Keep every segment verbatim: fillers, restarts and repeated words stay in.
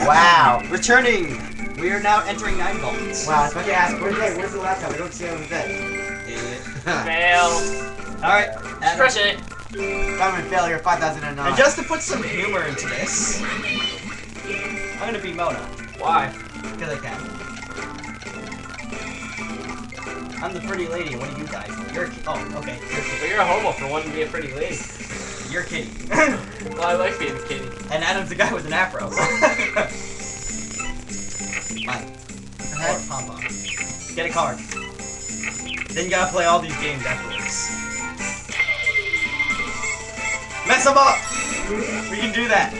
Wow. Returning. We are now entering nine volts. Wow, I was about to ask, where's, the, where's the laptop? I don't see it on the bed. Idiot. Fail. Alright. Just press it. Common failure five thousand nine. And just to put some humor into this, I'm gonna be Mona. Why? Because I can. I'm the pretty lady. What are you guys? You're a ki- oh, okay. You're a But kitty. you're a homo for wanting to be a pretty lady. You're a kitty. Well, I like being a kitty. And Adam's the guy with an afro. Mine. Or pom pom. Get a card. Then you gotta play all these games afterwards. Mess them up! We can do that.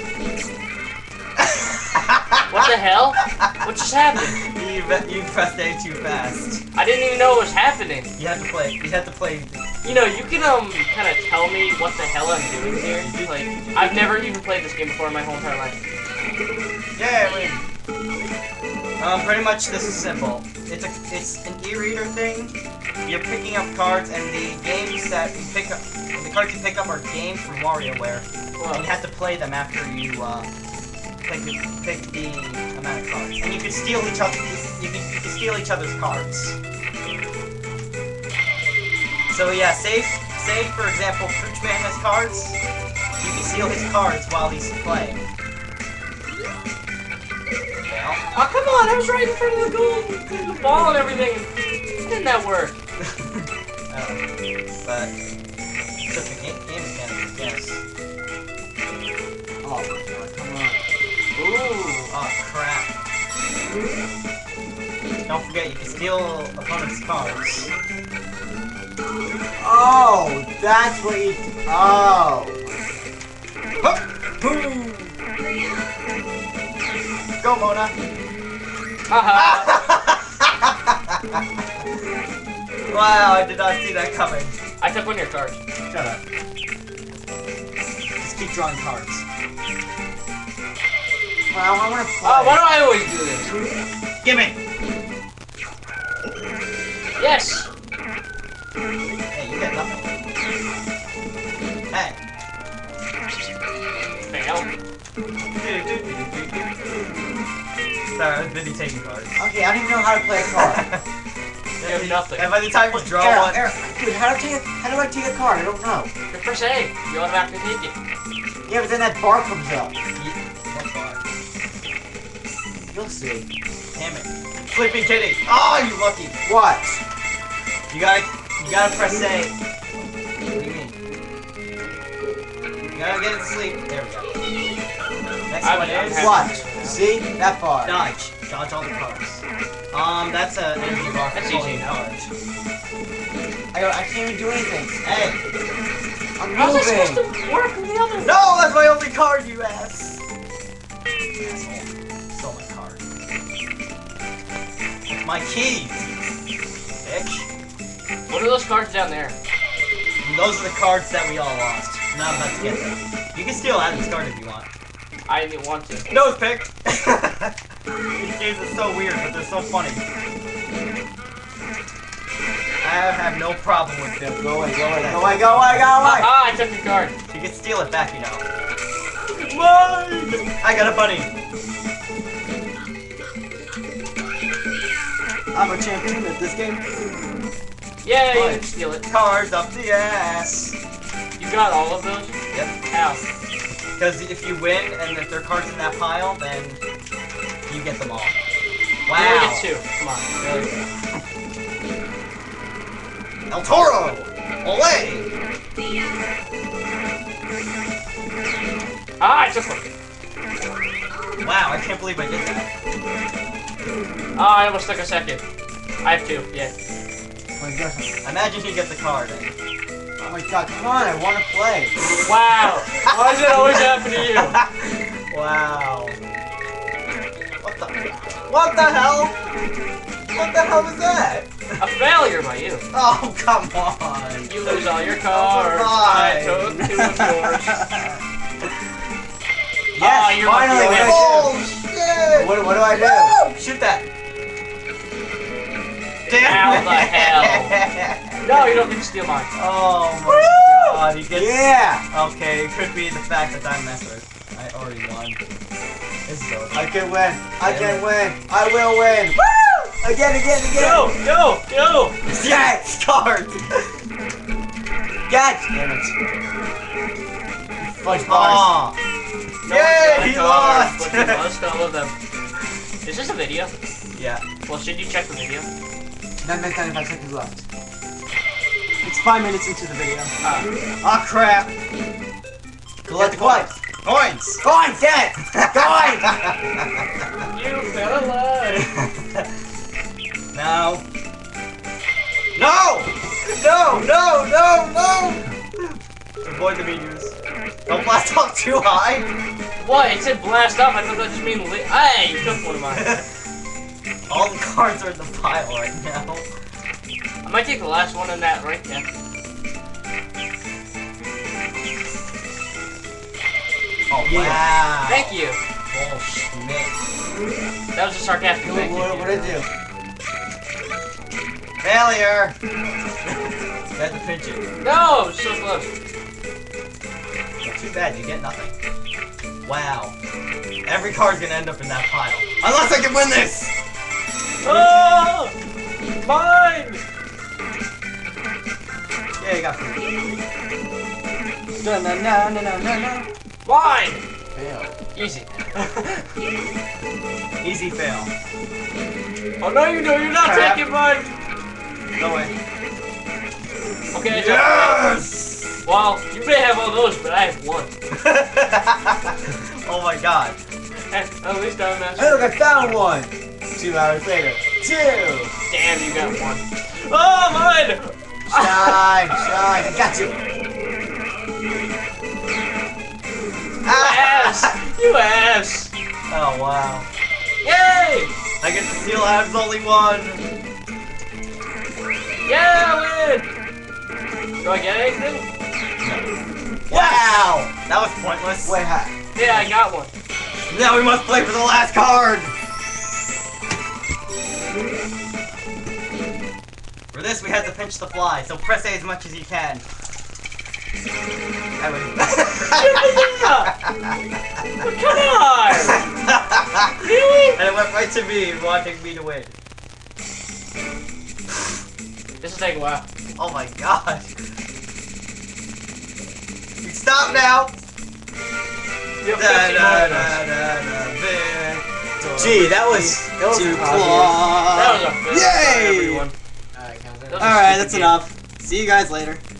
What the hell? What just happened? You, you pressed A too fast. I didn't even know what was happening. You have to play. You have to play. You know, you can um kind of tell me what the hell I'm doing here. Like, I've never even played this game before in my whole entire life. Yeah, I win. Um, pretty much this is simple. It's a it's an e-reader thing. You're picking up cards, and the games that you pick up, the cards you pick up are games from WarioWare. Well, And you have to play them after you uh, pick, the, pick the amount of cards. And you can steal each other. You can, you can steal each other's cards. So yeah, save save for example, Poochman has cards. You can steal his cards while he's playing. Well, oh come on! I was right in front of the goal, the ball and everything. Didn't that work? uh, but it's just a game, game mechanic, yes. Oh my god, come on. Ooh. Oh crap. Don't forget, you can steal opponent's cards. Oh, that's what you. Oh. Hup! Boom! Go, Mona! Haha. Wow, I did not see that coming. I took one of your cards. Shut up. Just keep drawing cards. Wow, I want to play. Oh, why do I always do this? Gimme! Yes. Hey, you get nothing. Hey. Fail. Sorry, I was busy taking cards. Okay, I don't even know how to play a card. You have nothing. And by the time you draw Eric, one... Eric, dude, how do, I take a, how do I take a card? I don't know. Just press A. You automatically take it. Yeah, but then that bar comes up. What bar? You'll see. Damn it. Sleeping Kitty! Oh, you lucky! What? You gotta, you gotta press A. What do you mean? You gotta get it to sleep. There we go. Next I'm- one I'm is... happy. What? See? That bar. Dodge. Dodge all the cards. Um, that's a energy bar. That's for easy pulling enough. cards. I, don't- I can't even do anything. Hey! I'm How's this moving. supposed to work with the other one? No, that's my only card, you ass! Asshole. Stole my card. My keys! Bitch. What are those cards down there? And those are the cards that we all lost. I'm not about to get them. You can steal Adam's card if you want. I didn't want to. Nose pick! These games are so weird, but they're so funny. I have no problem with them. Go away, go away, go away, go away, go away. Ah, I took your card. You can steal it back, you know. Mine! I got a bunny. I'm a champion at this game. Yeah, you Fine. can steal it. Cards up the ass. You got all of those? Yep. How? Because if you win and if there are cards in that pile, then you get them all. You Wow. only get two. Come on. Really? El Toro! Olay! Ah, I took one. Wow, I can't believe I did that. Ah, I almost took a second. I have two. Yeah. Oh my god. Imagine he gets a card. And... Oh my god, come on, I want to play. Wow. Why does it always happen to you? Wow. What the... What the hell? What the hell was that? A failure by you. Oh, come on. You lose all your cards. I took two of yours. Yes, Ah, you're finally. lucky. What, Oh, shit! what, what do I do? Woo! Shoot that. How Damn the hell? No, you don't get to steal mine. Oh my god, he gets... Yeah. Okay, it could be the fact that I'm messing. I already won. This is over. I can win. I can win. I will win. Woo! Again, again, again. Go, go, go! Yes, cards. Yes. Damn it. Fudge bars. Oh. No Yay, one's he gonna lost. cover, but he lost all of them. Is this a video? Yeah. Well, should you check the video? nine minutes ninety-five seconds left. It's five minutes into the video. Oh crap. Collect the coins. Coins. Coins, get it. Coins. You fell alive! No. No. No. No. No. No. Avoid the meteors. Don't blast off too high. What? It said blast off. I thought that just mean li- Hey, you took one of mine. All the cards are in the pile right now. I might take the last one in that right there. Oh Yeah. wow. Thank you. Bullshit. That was a sarcastic What, thank you. what, what did I do? Failure. You had to pinch it. No, so close. Well, too bad, you get nothing. Wow. Every card's gonna end up in that pile. Unless I can win this! Oh, mine. Yeah, you got three. No, no, no, no, no, no, no. Mine. Fail. Easy. Easy fail. Oh no, you know you're not Crap. taking mine. No way. Okay, I took Yes! mine. Well, you may have all those, but I have one. Oh my god. Eh, at least I'm not. Hey, look, I found one. Two hours later. Two. Damn, you got one. Oh, mine. Shine, shine. I got you. You ass. You ass. Oh wow. Yay! I get to steal Ab's only one. Yeah, I win! Do I get anything? Wow! That was pointless. Wait, hi. Yeah, I got one. Now we must play for the last card! For this, we had to pinch the fly, so press A as much as you can. I win. Come on! Really? And it went right to me, wanting me to win. This will take a while. Oh my god. You stop now! You have Da, fifteen da, more of da, those. da, da, victory. Gee, that was that was Too close. That was a fail for Yay! everyone. Alright, That was a Alright, stupid that's game. enough. See you guys later.